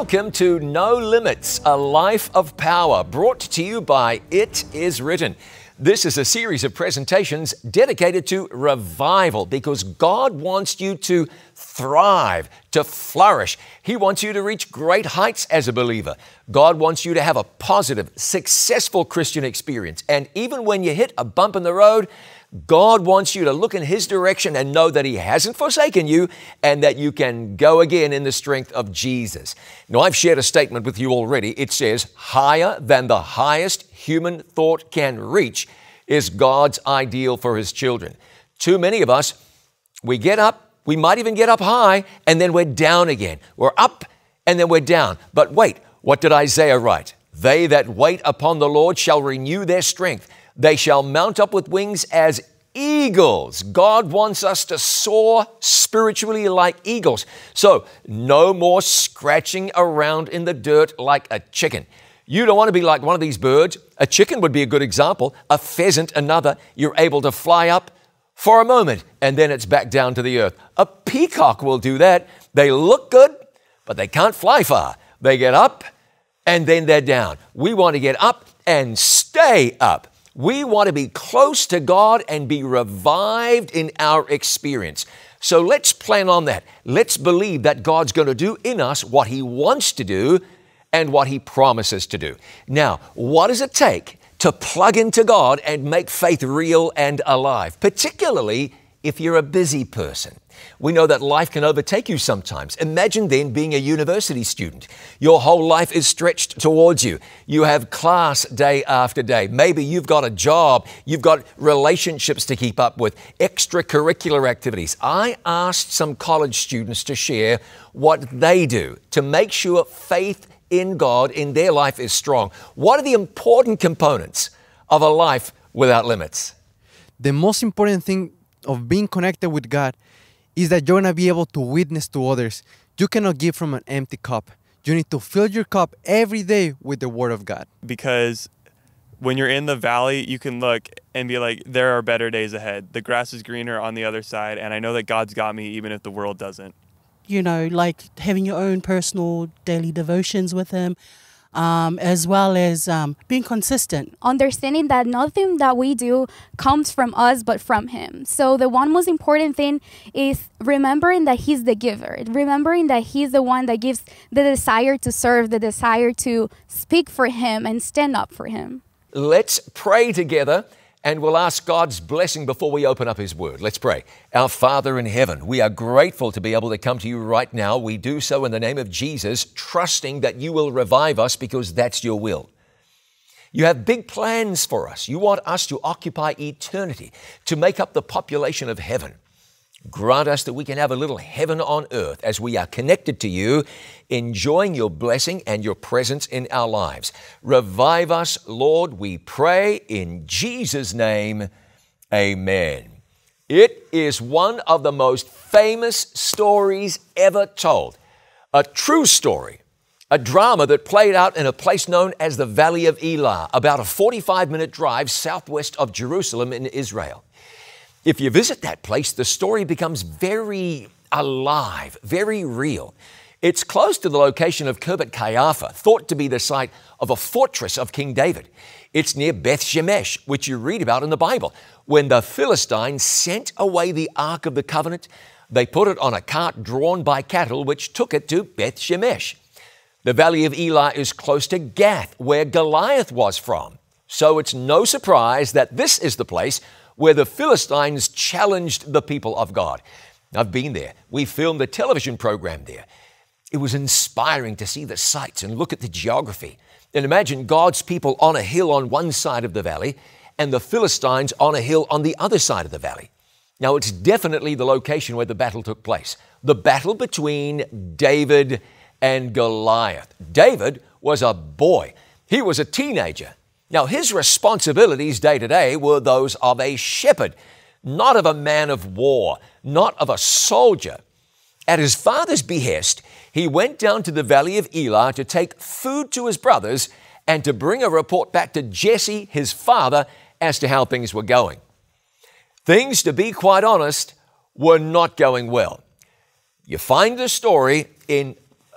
Welcome to No Limits, a life of power, brought to you by It Is Written. This is a series of presentations dedicated to revival because God wants you to thrive, to flourish. He wants you to reach great heights as a believer. God wants you to have a positive, successful Christian experience. And even when you hit a bump in the road, God wants you to look in His direction and know that He hasn't forsaken you and that you can go again in the strength of Jesus. Now, I've shared a statement with you already. It says, higher than the highest human thought can reach is God's ideal for His children. Too many of us, we get up, we might even get up high, and then we're down again. We're up, and then we're down. But wait, what did Isaiah write? They that wait upon the Lord shall renew their strength. They shall mount up with wings as eagles. God wants us to soar spiritually like eagles. So no more scratching around in the dirt like a chicken. You don't want to be like one of these birds. A chicken would be a good example. A pheasant, another. You're able to fly up for a moment and then it's back down to the earth. A peacock will do that. They look good, but they can't fly far. They get up and then they're down. We want to get up and stay up. We want to be close to God and be revived in our experience. So let's plan on that. Let's believe that God's going to do in us what He wants to do and what He promises to do. Now, what does it take to plug into God and make faith real and alive, particularly if you're a busy person? We know that life can overtake you sometimes. Imagine then being a university student. Your whole life is stretched towards you. You have class day after day. Maybe you've got a job. You've got relationships to keep up with, extracurricular activities. I asked some college students to share what they do to make sure faith in God in their life is strong. What are the important components of a life without limits? The most important thing of being connected with God is that you're going to be able to witness to others. You cannot give from an empty cup. You need to fill your cup every day with the Word of God. Because when you're in the valley, you can look and be like, there are better days ahead. The grass is greener on the other side, and I know that God's got me even if the world doesn't. You know, like having your own personal daily devotions with Him, as well as being consistent. Understanding that nothing that we do comes from us, but from Him. So the one most important thing is remembering that He's the giver. Remembering that He's the one that gives the desire to serve, the desire to speak for Him and stand up for Him. Let's pray together. And we'll ask God's blessing before we open up His Word. Let's pray. Our Father in heaven, we are grateful to be able to come to you right now. We do so in the name of Jesus, trusting that you will revive us because that's your will. You have big plans for us. You want us to occupy eternity, to make up the population of heaven. Grant us that we can have a little heaven on earth as we are connected to you, enjoying your blessing and your presence in our lives. Revive us, Lord, we pray in Jesus' name. Amen. It is one of the most famous stories ever told. A true story, a drama that played out in a place known as the Valley of Elah, about a 45-minute drive southwest of Jerusalem in Israel. If you visit that place, the story becomes very alive, very real. It's close to the location of Kirbet Caiaphas, thought to be the site of a fortress of King David. It's near Beth Shemesh, which you read about in the Bible. When the Philistines sent away the Ark of the Covenant, they put it on a cart drawn by cattle, which took it to Beth Shemesh. The Valley of Elah is close to Gath, where Goliath was from. So it's no surprise that this is the place where the Philistines challenged the people of God. I've been there. We filmed a television program there. It was inspiring to see the sights and look at the geography. And imagine God's people on a hill on one side of the valley and the Philistines on a hill on the other side of the valley. Now, it's definitely the location where the battle took place. The battle between David and Goliath. David was a boy. He was a teenager. Now, his responsibilities day to day were those of a shepherd, not of a man of war, not of a soldier. At his father's behest, he went down to the Valley of Elah to take food to his brothers and to bring a report back to Jesse, his father, as to how things were going. Things, to be quite honest, were not going well. You find the story in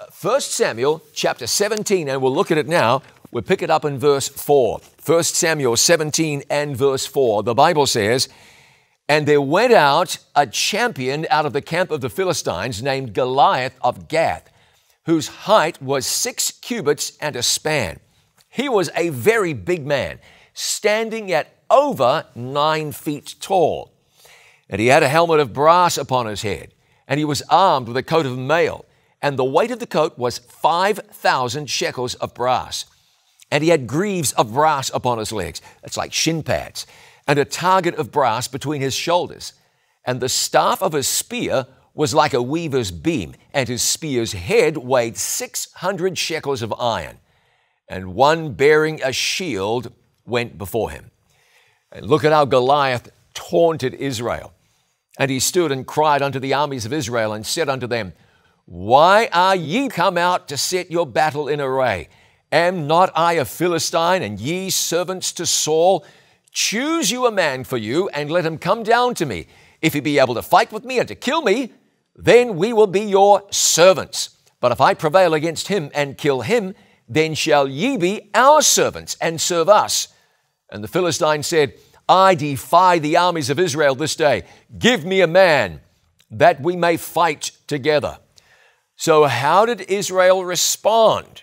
1 Samuel chapter 17, and we'll look at it now. We'll pick it up in verse 4. 1 Samuel 17 and verse 4. The Bible says, "And there went out a champion out of the camp of the Philistines named Goliath of Gath, whose height was 6 cubits and a span. He was a very big man, standing at over 9 feet tall. And he had a helmet of brass upon his head, and he was armed with a coat of mail, and the weight of the coat was 5,000 shekels of brass. And he had greaves of brass upon his legs," that's like shin pads, "and a target of brass between his shoulders. And the staff of his spear was like a weaver's beam, and his spear's head weighed 600 shekels of iron. And one bearing a shield went before him." And look at how Goliath taunted Israel. "And he stood and cried unto the armies of Israel, and said unto them, Why are ye come out to set your battle in array? Am not I a Philistine, and ye servants to Saul? Choose you a man for you, and let him come down to me. If he be able to fight with me and to kill me, then we will be your servants. But if I prevail against him and kill him, then shall ye be our servants and serve us. And the Philistine said, I defy the armies of Israel this day. Give me a man, that we may fight together." So how did Israel respond?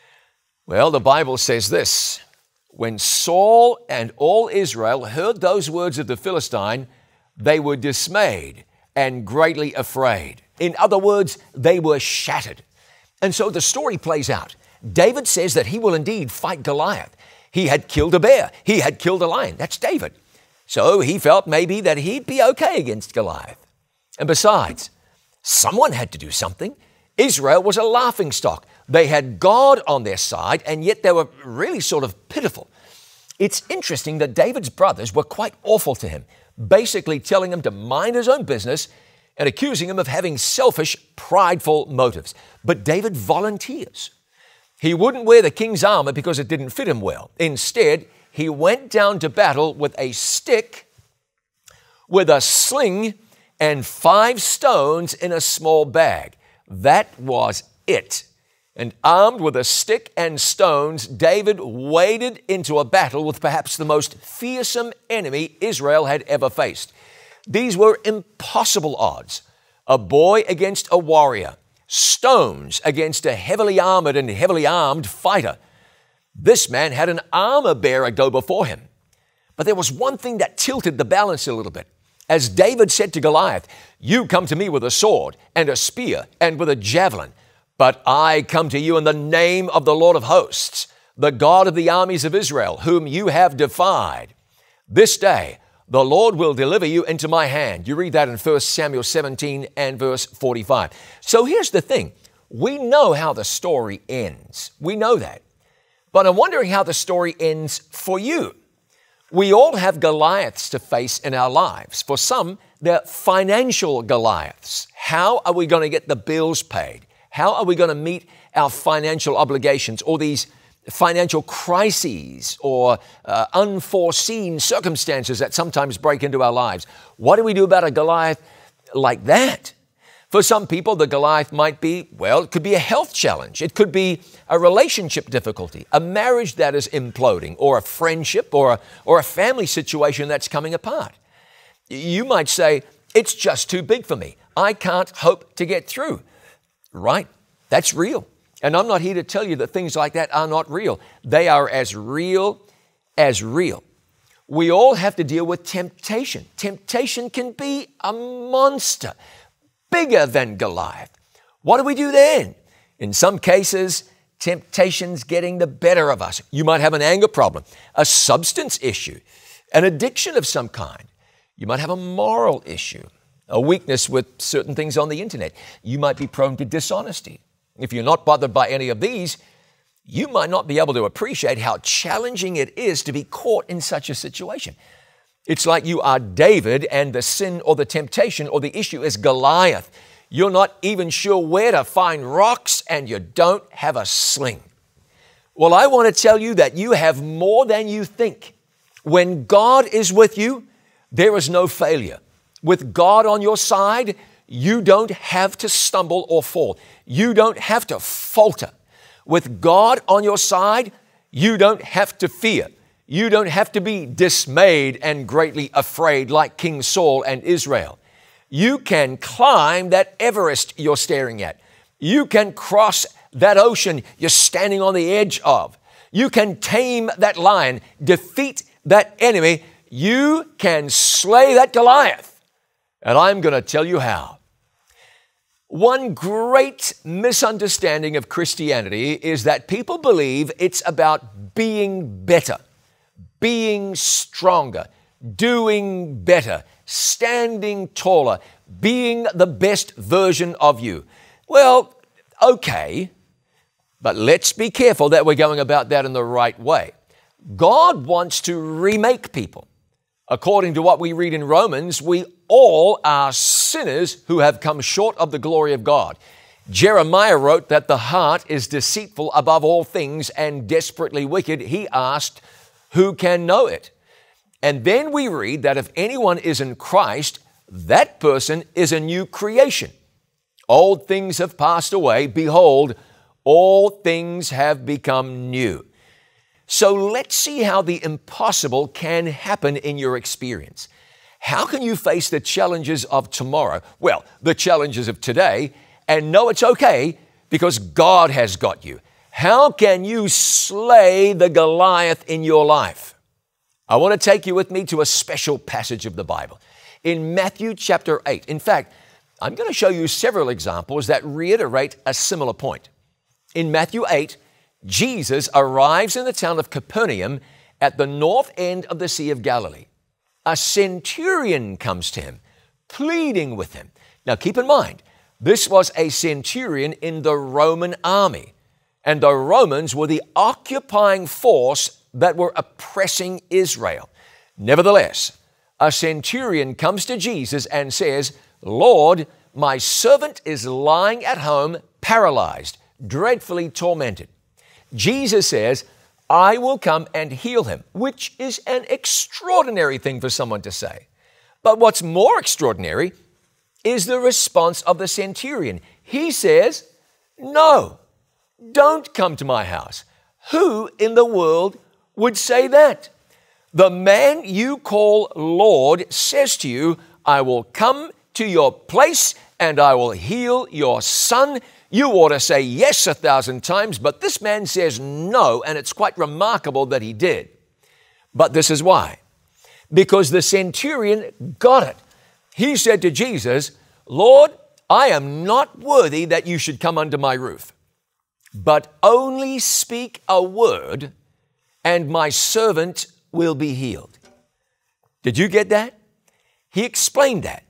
Well, the Bible says this: "When Saul and all Israel heard those words of the Philistine, they were dismayed and greatly afraid." In other words, they were shattered. And so the story plays out. David says that he will indeed fight Goliath. He had killed a bear. He had killed a lion. That's David. So he felt maybe that he'd be okay against Goliath. And besides, someone had to do something. Israel was a laughingstock. They had God on their side, and yet they were really sort of pitiful. It's interesting that David's brothers were quite awful to him, basically telling him to mind his own business and accusing him of having selfish, prideful motives. But David volunteers. He wouldn't wear the king's armor because it didn't fit him well. Instead, he went down to battle with a stick, with a sling, and 5 stones in a small bag. That was it. And armed with a stick and stones, David waded into a battle with perhaps the most fearsome enemy Israel had ever faced. These were impossible odds. A boy against a warrior. Stones against a heavily armored and heavily armed fighter. This man had an armor bearer go before him. But there was one thing that tilted the balance a little bit. As David said to Goliath, "You come to me with a sword and a spear and with a javelin, but I come to you in the name of the Lord of hosts, the God of the armies of Israel, whom you have defied. This day the Lord will deliver you into my hand." You read that in 1 Samuel 17 and verse 45. So here's the thing. We know how the story ends. We know that. But I'm wondering how the story ends for you. We all have Goliaths to face in our lives. For some, they're financial Goliaths. How are we going to get the bills paid? How are we going to meet our financial obligations, or these financial crises or unforeseen circumstances that sometimes break into our lives? What do we do about a Goliath like that? For some people, the Goliath might be, well, it could be a health challenge. It could be a relationship difficulty, a marriage that is imploding, or a friendship or a family situation that's coming apart. You might say, it's just too big for me. I can't hope to get through. Right? That's real. And I'm not here to tell you that things like that are not real. They are as real as real. We all have to deal with temptation. Temptation can be a monster, bigger than Goliath. What do we do then? In some cases, temptation's getting the better of us. You might have an anger problem, a substance issue, an addiction of some kind. You might have a moral issue, a weakness with certain things on the internet. You might be prone to dishonesty. If you're not bothered by any of these, you might not be able to appreciate how challenging it is to be caught in such a situation. It's like you are David and the sin or the temptation or the issue is Goliath. You're not even sure where to find rocks and you don't have a sling. Well, I want to tell you that you have more than you think. When God is with you, there is no failure. With God on your side, You don't have to stumble or fall. You don't have to falter. With God on your side, you don't have to fear. You don't have to be dismayed and greatly afraid like King Saul and Israel. You can climb that Everest you're staring at. You can cross that ocean you're standing on the edge of. You can tame that lion, defeat that enemy. You can slay that Goliath. And I'm going to tell you how. One great misunderstanding of Christianity is that people believe it's about being better, being stronger, doing better, standing taller, being the best version of you. Well, okay, but let's be careful that we're going about that in the right way. God wants to remake people. According to what we read in Romans, we all are sinners who have come short of the glory of God. Jeremiah wrote that the heart is deceitful above all things and desperately wicked. He asked, who can know it? And then we read that if anyone is in Christ, that person is a new creation. Old things have passed away. Behold, all things have become new. So let's see how the impossible can happen in your experience. How can you face the challenges of tomorrow? Well, the challenges of today, and know it's okay because God has got you. How can you slay the Goliath in your life? I want to take you with me to a special passage of the Bible in Matthew chapter 8. In fact, I'm going to show you several examples that reiterate a similar point. In Matthew 8, Jesus arrives in the town of Capernaum at the north end of the Sea of Galilee. A centurion comes to him, pleading with him. Now keep in mind, this was a centurion in the Roman army, and the Romans were the occupying force that were oppressing Israel. Nevertheless, a centurion comes to Jesus and says, Lord, my servant is lying at home, paralyzed, dreadfully tormented. Jesus says, I will come and heal him, which is an extraordinary thing for someone to say. But what's more extraordinary is the response of the centurion. He says, no, don't come to my house. Who in the world would say that? The man you call Lord says to you, I will come to your place and I will heal your son. You ought to say yes 1,000 times, but this man says no, and it's quite remarkable that he did. But this is why. Because the centurion got it. He said to Jesus, Lord, I am not worthy that you should come under my roof, but only speak a word, and my servant will be healed. Did you get that? He explained that.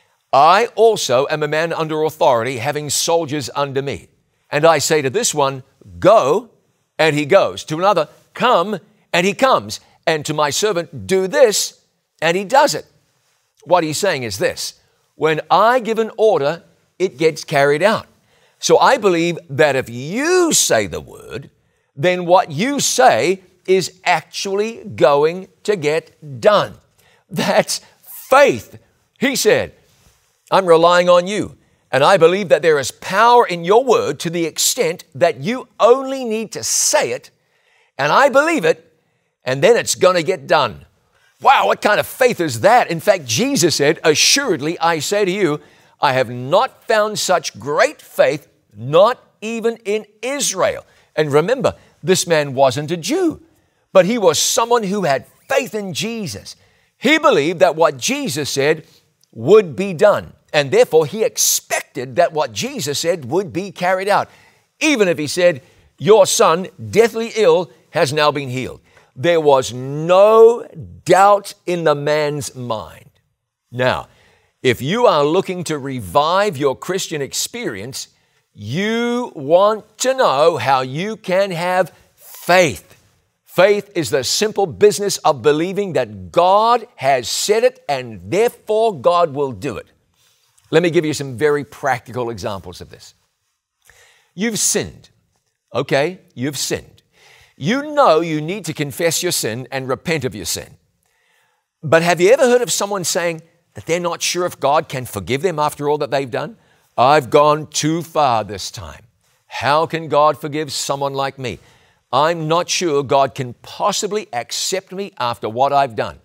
I also am a man under authority, having soldiers under me. And I say to this one, go, and he goes. To another, come, and he comes. And to my servant, do this, and he does it. What he's saying is this: when I give an order, it gets carried out. So I believe that if you say the word, then what you say is actually going to get done. That's faith. He said, I'm relying on you, and I believe that there is power in your word to the extent that you only need to say it, and I believe it, and then it's going to get done. Wow, what kind of faith is that? In fact, Jesus said, assuredly, I say to you, I have not found such great faith, not even in Israel. And remember, this man wasn't a Jew, but he was someone who had faith in Jesus. He believed that what Jesus said would be done, and therefore he expected that what Jesus said would be carried out, even if he said, your son, deathly ill, has now been healed. There was no doubt in the man's mind. Now, if you are looking to revive your Christian experience, you want to know how you can have faith. Faith is the simple business of believing that God has said it and therefore God will do it. Let me give you some very practical examples of this. You've sinned. Okay, you've sinned. You know you need to confess your sin and repent of your sin. But have you ever heard of someone saying, that they're not sure if God can forgive them after all that they've done. I've gone too far this time. How can God forgive someone like me? I'm not sure God can possibly accept me after what I've done.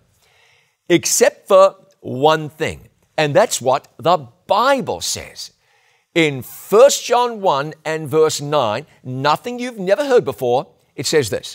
Except for one thing, and that's what the Bible says. In 1 John 1 and verse 9, nothing you've never heard before, it says this: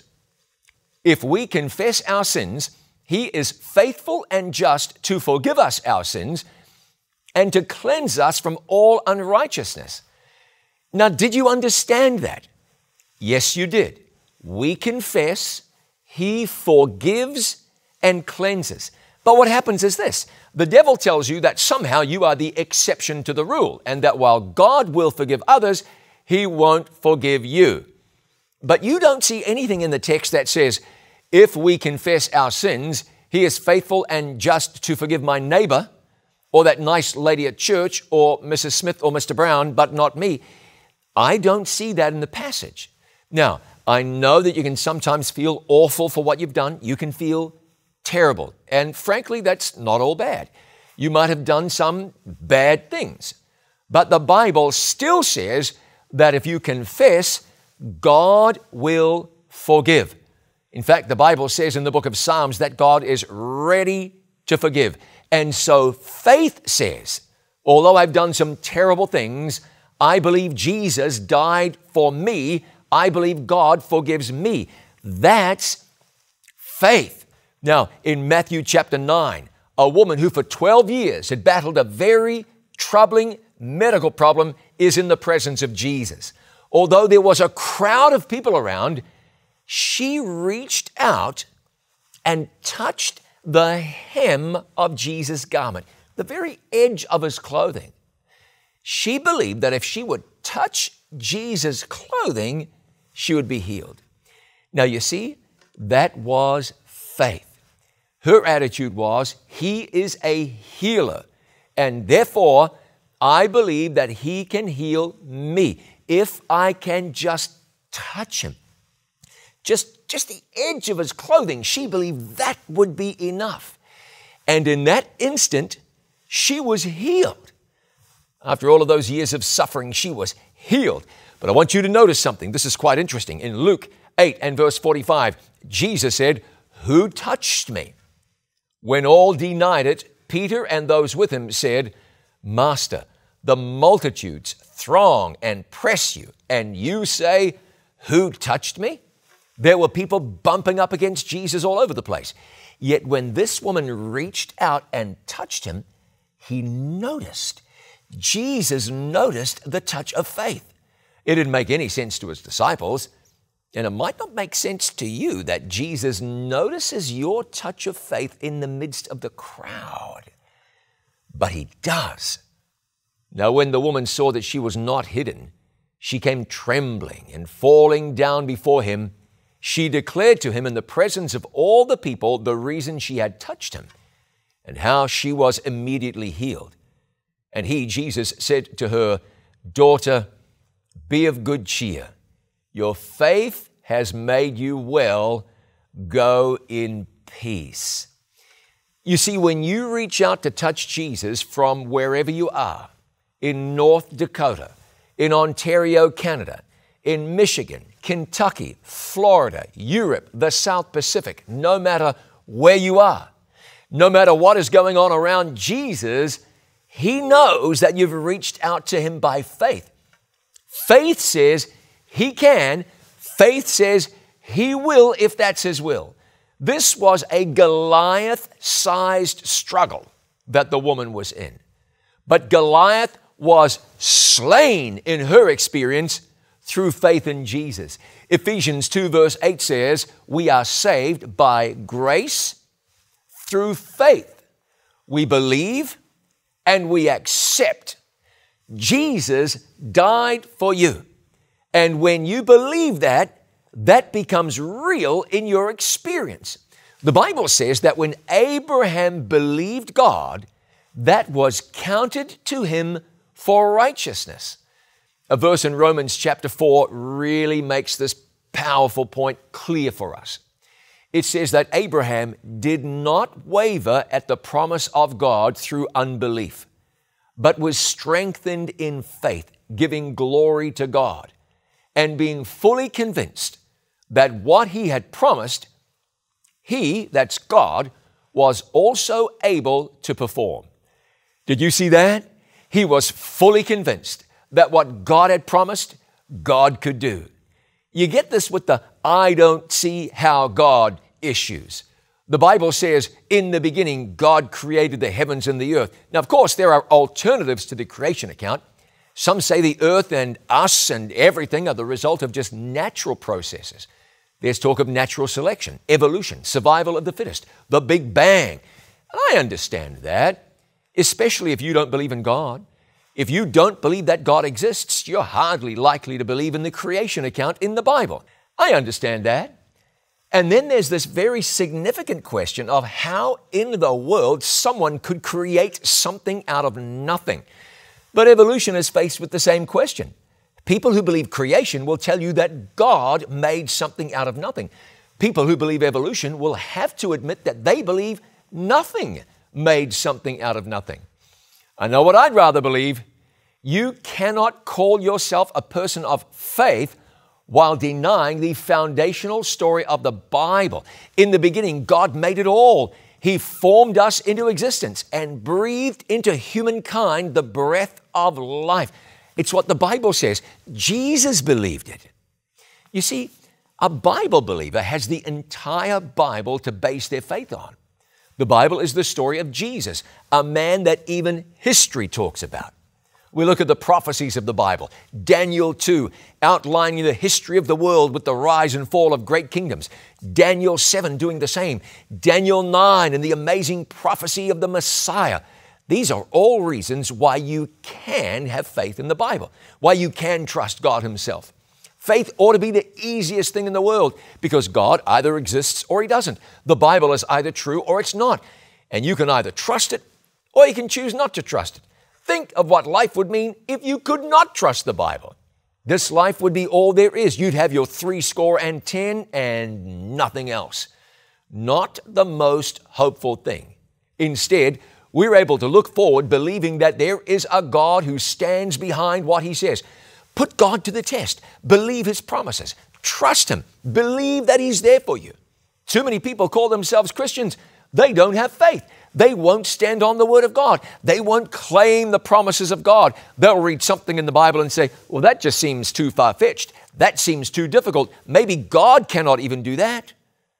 if we confess our sins, He is faithful and just to forgive us our sins and to cleanse us from all unrighteousness. Now, did you understand that? Yes, you did. We confess, He forgives and cleanses. But what happens is this: the devil tells you that somehow you are the exception to the rule, and that while God will forgive others, He won't forgive you. But you don't see anything in the text that says, if we confess our sins, He is faithful and just to forgive my neighbor, or that nice lady at church, or Mrs. Smith or Mr. Brown, but not me. I don't see that in the passage. Now, I know that you can sometimes feel awful for what you've done. You can feel terrible. And frankly, that's not all bad. You might have done some bad things. But the Bible still says that if you confess, God will forgive. In fact, the Bible says in the book of Psalms that God is ready to forgive. And so faith says, although I've done some terrible things, I believe Jesus died for me. I believe God forgives me. That's faith. Now, in Matthew chapter 9, a woman who for 12 years had battled a very troubling medical problem is in the presence of Jesus. Although there was a crowd of people around, she reached out and touched the hem of Jesus' garment, the very edge of His clothing. She believed that if she would touch Jesus' clothing, she would be healed. Now, you see, that was faith. Her attitude was, He is a healer, and therefore, I believe that He can heal me if I can just touch Him. Just the edge of His clothing, she believed that would be enough. And in that instant, she was healed. After all of those years of suffering, she was healed. But I want you to notice something. This is quite interesting. In Luke 8 and verse 45, Jesus said, "Who touched me?" When all denied it, Peter and those with him said, "Master, the multitudes throng and press you, and you say, 'Who touched me?'" There were people bumping up against Jesus all over the place. Yet when this woman reached out and touched Him, He noticed. Jesus noticed the touch of faith. It didn't make any sense to His disciples, and it might not make sense to you that Jesus notices your touch of faith in the midst of the crowd. But He does. Now, when the woman saw that she was not hidden, she came trembling and falling down before Him. She declared to Him in the presence of all the people the reason she had touched Him and how she was immediately healed. And He, Jesus, said to her, "Daughter, be of good cheer. Your faith has made you well. Go in peace." You see, when you reach out to touch Jesus from wherever you are, in North Dakota, in Ontario, Canada, in Michigan, Kentucky, Florida, Europe, the South Pacific, no matter where you are, no matter what is going on around Jesus, He knows that you've reached out to Him by faith. Faith says He can. Faith says He will if that's His will. This was a Goliath-sized struggle that the woman was in. But Goliath was slain in her experience through faith in Jesus. Ephesians 2 verse 8 says, we are saved by grace through faith. We believe and we accept. Jesus died for you. And when you believe that, that becomes real in your experience. The Bible says that when Abraham believed God, that was counted to him for righteousness. A verse in Romans chapter 4 really makes this powerful point clear for us. it says that Abraham did not waver at the promise of God through unbelief, but was strengthened in faith, giving glory to God, and being fully convinced that what he had promised, he, that's God, was also able to perform. Did you see that? He was fully convinced that what God had promised, God could do. You get this with the I don't see how God issues. The Bible says, in the beginning, God created the heavens and the earth. Now, of course, there are alternatives to the creation account. Some say the earth and us and everything are the result of just natural processes. There's talk of natural selection, evolution, survival of the fittest, the Big Bang. I understand that, especially if you don't believe in God. If you don't believe that God exists, you're hardly likely to believe in the creation account in the Bible. I understand that. And then there's this very significant question of how in the world someone could create something out of nothing. But evolution is faced with the same question. People who believe creation will tell you that God made something out of nothing. People who believe evolution will have to admit that they believe nothing made something out of nothing. I know what I'd rather believe. You cannot call yourself a person of faith while denying the foundational story of the Bible. In the beginning, God made it all. He formed us into existence and breathed into humankind the breath of life. It's what the Bible says. Jesus believed it. You see, a Bible believer has the entire Bible to base their faith on. The Bible is the story of Jesus, a man that even history talks about. We look at the prophecies of the Bible. Daniel 2, outlining the history of the world with the rise and fall of great kingdoms. Daniel 7, doing the same. Daniel 9, and the amazing prophecy of the Messiah. These are all reasons why you can have faith in the Bible, why you can trust God Himself. Faith ought to be the easiest thing in the world because God either exists or He doesn't. The Bible is either true or it's not. And you can either trust it or you can choose not to trust it. Think of what life would mean if you could not trust the Bible. This life would be all there is. You'd have your 70 and nothing else. Not the most hopeful thing. Instead, we're able to look forward believing that there is a God who stands behind what He says. Put God to the test. Believe His promises. Trust Him. Believe that He's there for you. Too many people call themselves Christians. They don't have faith. They won't stand on the Word of God. They won't claim the promises of God. They'll read something in the Bible and say, well, that just seems too far-fetched. That seems too difficult. Maybe God cannot even do that.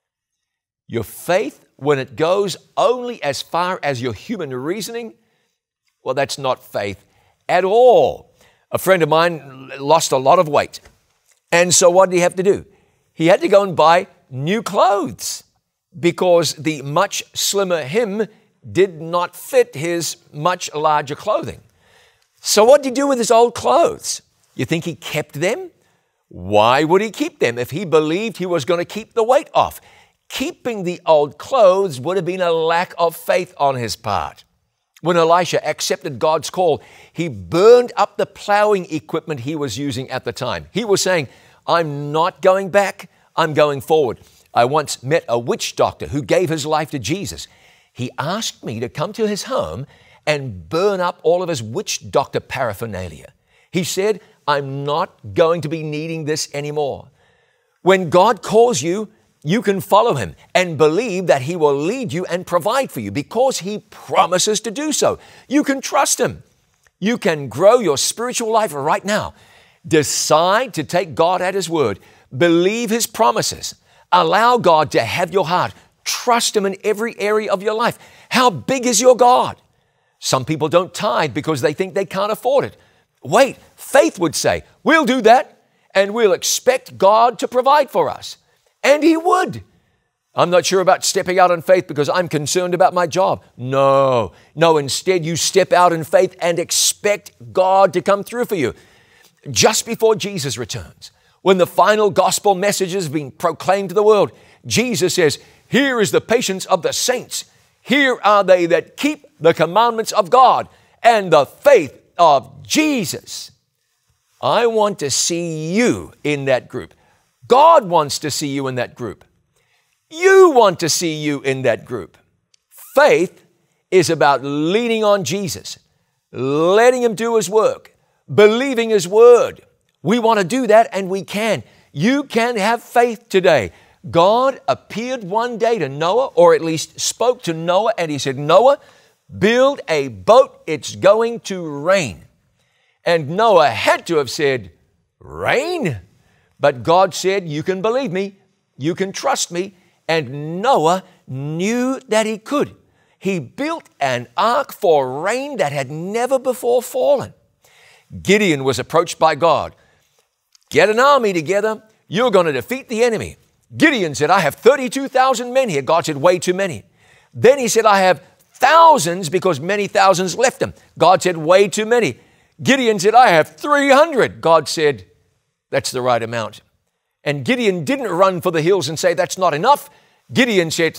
Your faith, when it goes only as far as your human reasoning, well, that's not faith at all. A friend of mine lost a lot of weight. And so what did he have to do? He had to go and buy new clothes because the much slimmer him did not fit his much larger clothing. So what did he do with his old clothes? You think he kept them? Why would he keep them if he believed he was going to keep the weight off? Keeping the old clothes would have been a lack of faith on his part. When Elisha accepted God's call, he burned up the plowing equipment he was using at the time. He was saying, I'm not going back, I'm going forward. I once met a witch doctor who gave his life to Jesus. He asked me to come to his home and burn up all of his witch doctor paraphernalia. He said, I'm not going to be needing this anymore. When God calls you, you can follow Him and believe that He will lead you and provide for you because He promises to do so. You can trust Him. You can grow your spiritual life right now. Decide to take God at His word. Believe His promises. Allow God to have your heart. Trust Him in every area of your life. How big is your God? Some people don't tithe because they think they can't afford it. Wait, faith would say, we'll do that and we'll expect God to provide for us. And He would. I'm not sure about stepping out in faith because I'm concerned about my job. No, instead you step out in faith and expect God to come through for you. Just before Jesus returns, when the final gospel message is being proclaimed to the world, Jesus says, here is the patience of the saints. Here are they that keep the commandments of God and the faith of Jesus. I want to see you in that group. God wants to see you in that group. You want to see you in that group. Faith is about leaning on Jesus, letting Him do His work, believing His word. We want to do that, and we can. You can have faith today. God appeared one day to Noah, or at least spoke to Noah, and He said, Noah, build a boat. It's going to rain. And Noah had to have said, rain? But God said, you can believe me. You can trust me. And Noah knew that he could. He built an ark for rain that had never before fallen. Gideon was approached by God. Get an army together. You're going to defeat the enemy. Gideon said, I have 32,000 men here. God said, way too many. Then he said, I have thousands because many thousands left him. God said, way too many. Gideon said, I have 300. God said, that's the right amount. And Gideon didn't run for the hills and say, that's not enough. Gideon said,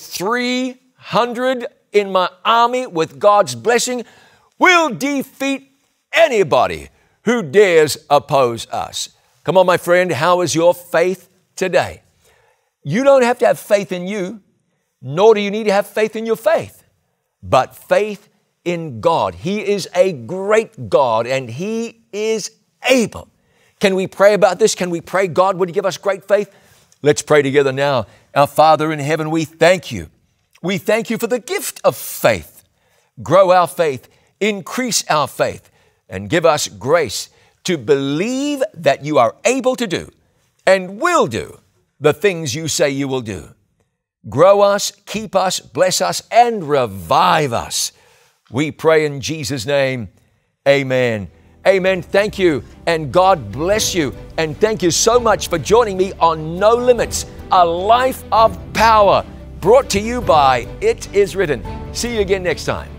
300 in my army with God's blessing will defeat anybody who dares oppose us. Come on, my friend, how is your faith today? You don't have to have faith in you, nor do you need to have faith in your faith, but faith in God. He is a great God, and He is able. Can we pray about this? Can we pray, God, would you give us great faith? Let's pray together now. Our Father in heaven, we thank you. We thank you for the gift of faith. Grow our faith, increase our faith, and give us grace to believe that you are able to do and will do the things you say you will do. Grow us, keep us, bless us, and revive us. We pray in Jesus' name. Amen. Amen. Thank you, and God bless you. And thank you so much for joining me on No Limits, a life of power, brought to you by It Is Written. See you again next time.